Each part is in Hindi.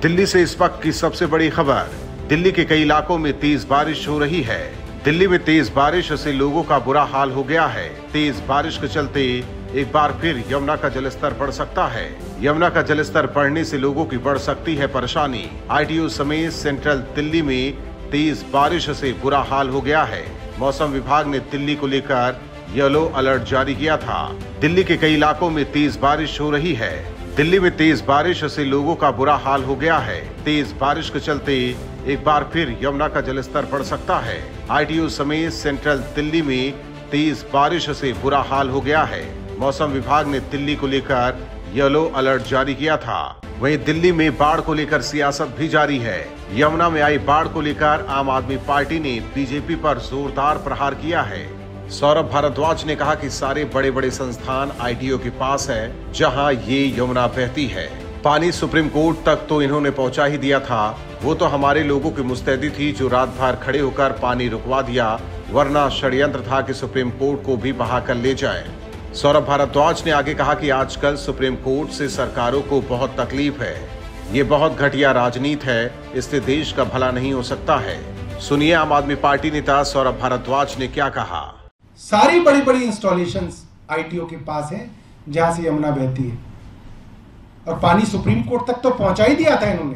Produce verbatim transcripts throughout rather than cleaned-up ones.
दिल्ली से इस वक्त की सबसे बड़ी खबर। दिल्ली के कई इलाकों में तेज बारिश हो रही है। दिल्ली में तेज बारिश से लोगों का बुरा हाल हो गया है। तेज बारिश के चलते एक बार फिर यमुना का जलस्तर बढ़ सकता है। यमुना का जलस्तर बढ़ने से लोगों की बढ़ सकती है परेशानी। आईटीओ समेत सेंट्रल दिल्ली में तेज बारिश से बुरा हाल हो गया है। मौसम विभाग ने दिल्ली को लेकर येलो अलर्ट जारी किया था। दिल्ली के कई इलाकों में तेज बारिश हो रही है। दिल्ली में तेज बारिश से लोगों का बुरा हाल हो गया है। तेज बारिश के चलते एक बार फिर यमुना का जलस्तर बढ़ सकता है। आईटीओ समेत सेंट्रल दिल्ली में तेज बारिश से बुरा हाल हो गया है। मौसम विभाग ने दिल्ली को लेकर येलो अलर्ट जारी किया था। वहीं दिल्ली में बाढ़ को लेकर सियासत भी जारी है। यमुना में आई बाढ़ को लेकर आम आदमी पार्टी ने बीजेपी पर जोरदार प्रहार किया है। सौरभ भारद्वाज ने कहा कि सारे बड़े बड़े संस्थान आईटीओ के पास है जहां ये यमुना बहती है। पानी सुप्रीम कोर्ट तक तो इन्होंने पहुंचा ही दिया था। वो तो हमारे लोगों की मुस्तैदी थी जो रात भर खड़े होकर पानी रुकवा दिया, वरना षड्यंत्र था कि सुप्रीम कोर्ट को भी बहा कर ले जाए। सौरभ भारद्वाज ने आगे कहा कि आजकल सुप्रीम कोर्ट से सरकारों को बहुत तकलीफ है। ये बहुत घटिया राजनीति है, इससे देश का भला नहीं हो सकता है। सुनिए आम आदमी पार्टी नेता सौरभ भारद्वाज ने क्या कहा। सारी बड़ी बड़ी इंस्टॉलेशंस आईटीओ के पास है जहां से यमुना बहती है, और पानी सुप्रीम कोर्ट तक तो पहुंचा ही दिया था इन्होंने।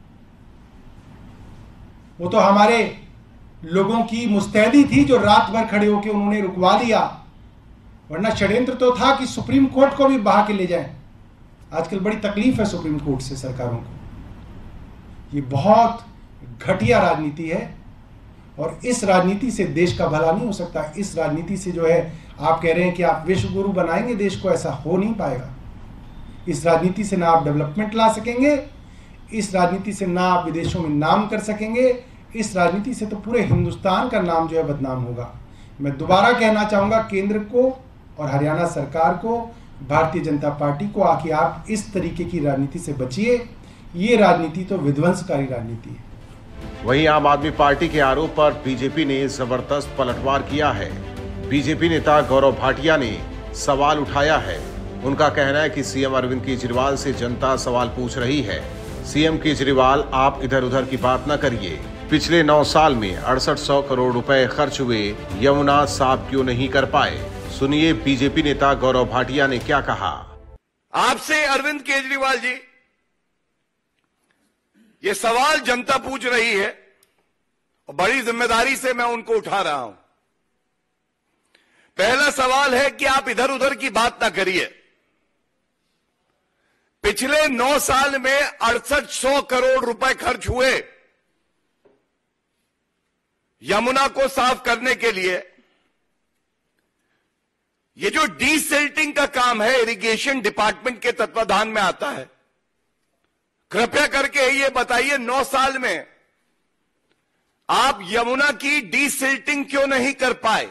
वो तो हमारे लोगों की मुस्तैदी थी जो रात भर खड़े होकर उन्होंने रुकवा दिया, वरना षड्यंत्र तो था कि सुप्रीम कोर्ट को भी बहा के ले जाएं। आजकल बड़ी तकलीफ है सुप्रीम कोर्ट से सरकारों को। ये बहुत घटिया राजनीति है और इस राजनीति से देश का भला नहीं हो सकता। इस राजनीति से जो है आप कह रहे हैं कि आप विश्व गुरु बनाएंगे देश को, ऐसा हो नहीं पाएगा। इस राजनीति से ना आप डेवलपमेंट ला सकेंगे, इस राजनीति से ना आप विदेशों में नाम कर सकेंगे, इस राजनीति से तो पूरे हिंदुस्तान का नाम जो है बदनाम होगा। मैं दोबारा कहना चाहूँगा केंद्र को और हरियाणा सरकार को, भारतीय जनता पार्टी को, आखिर आप इस तरीके की राजनीति से बचिए। ये राजनीति तो विध्वंसकारी राजनीति है। वहीं आम आदमी पार्टी के आरोप पर बीजेपी ने जबरदस्त पलटवार किया है। बीजेपी नेता गौरव भाटिया ने सवाल उठाया है। उनका कहना है कि सीएम अरविंद केजरीवाल से जनता सवाल पूछ रही है। सीएम केजरीवाल, आप इधर उधर की बात न करिए। पिछले नौ साल में अड़सठ सौ करोड़ रुपए खर्च हुए, यमुना साफ क्यों नहीं कर पाए। सुनिए बीजेपी नेता गौरव भाटिया ने क्या कहा। आपसे अरविंद केजरीवाल जी, ये सवाल जनता पूछ रही है और बड़ी जिम्मेदारी से मैं उनको उठा रहा हूं। पहला सवाल है कि आप इधर उधर की बात ना करिए। पिछले नौ साल में अड़सठ सौ करोड़ रुपए खर्च हुए यमुना को साफ करने के लिए। ये जो डीसिल्टिंग का काम है, इरिगेशन डिपार्टमेंट के तत्वाधान में आता है। कृपया करके ये बताइए, नौ साल में आप यमुना की डीसिल्टिंग क्यों नहीं कर पाए?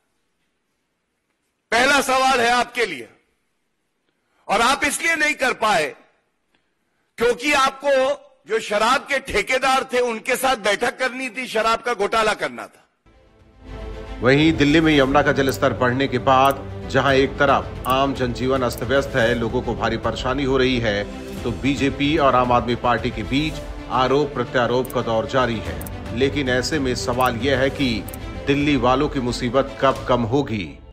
पहला सवाल है आपके लिए। और आप इसलिए नहीं कर पाए क्योंकि आपको जो शराब के ठेकेदार थे उनके साथ बैठक करनी थी, शराब का घोटाला करना था। वहीं दिल्ली में यमुना का जलस्तर बढ़ने के बाद जहां एक तरफ आम जनजीवन अस्त व्यस्त है, लोगों को भारी परेशानी हो रही है, तो बीजेपी और आम आदमी पार्टी के बीच आरोप प्रत्यारोप का दौर जारी है। लेकिन ऐसे में सवाल यह है कि दिल्ली वालों की मुसीबत कब कम होगी।